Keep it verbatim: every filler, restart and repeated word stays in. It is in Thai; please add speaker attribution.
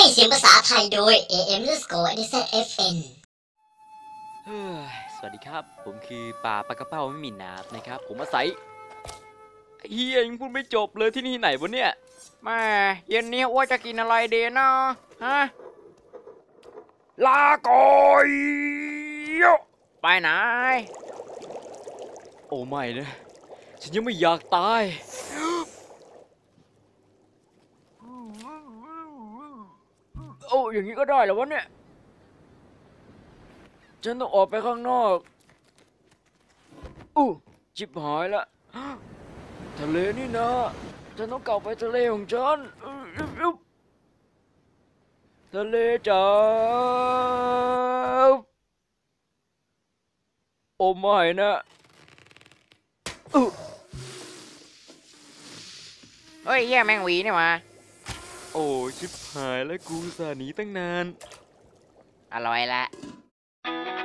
Speaker 1: เสียงภาษาไทยโดย เอ เอ็ม underscore เอ แซด เอฟ เอ็น
Speaker 2: เฮ้ยสวัสดีครับผมคือปลาปลากระเป้าไม่มีน้ำนะครับผมอาศัยเฮียยังพูดไม่จบเลยที่นี่ไหนวะเนี่ยแม่เย็นนี้ว่าจะกินอะไรดีนะฮะลาก่อยไปไหนโอ้ไม่นะฉันยังไม่อยากตายโอ้อย่างนี้ก็ได้เหรอวะเนี่ยฉันต้องออกไปข้างนอกอู้จิบหายละทะเลนี่นะฉันต้องกลับไปทะเลของฉันทะเลจ๋าโอ้ไม่นะอู้
Speaker 3: เฮ้ยเหี้ยแมงหวีนี่มา
Speaker 2: โอ้ชิบหายแล้วกูสาหนีตั้งนาน
Speaker 3: อร่อยละ